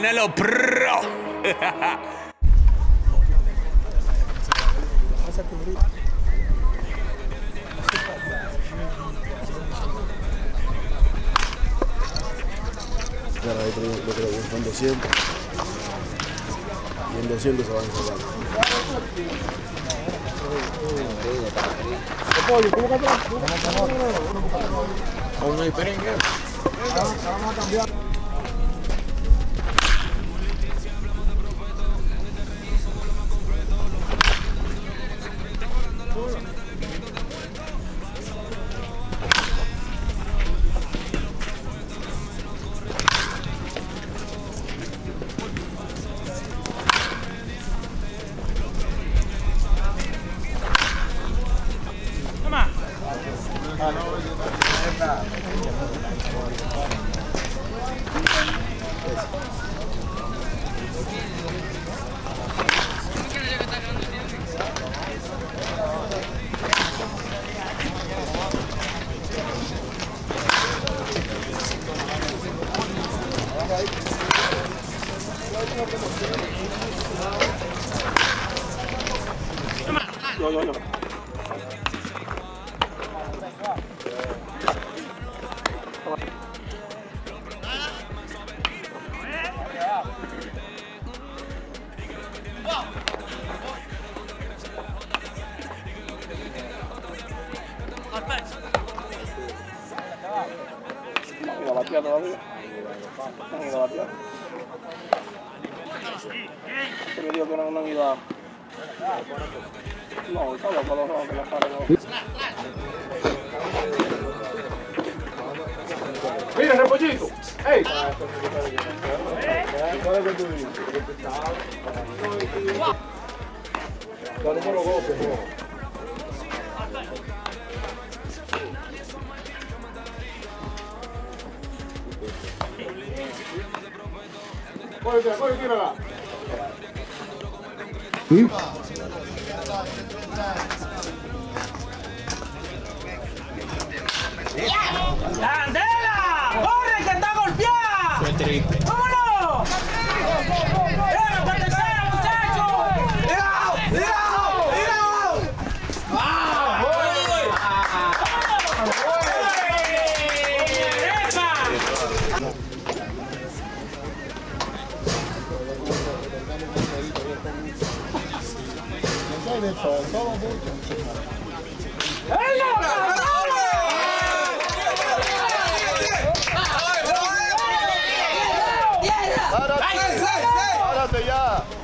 Canelo Pro. Claro, ahí yo creo que son 200. Y en 200 se van a sacar. Aún no hay perengue. Vamos a cambiar. Yo. No la batía todavía. No la batía. Se me dijo que no han ido a... No, está loco los rojos que la salen. Mira, repollito. ¡Ey! ¿Cuál es que tú dices? Dale por los golpes, no. Corre, tírala. ¡Candela! ¡Corre, que está golpeada! Fue triple. ¡Vámonos! ¡Venga, para tercera, muchachos! ¡Cuidado! ¡Ah! ¡Párate ya!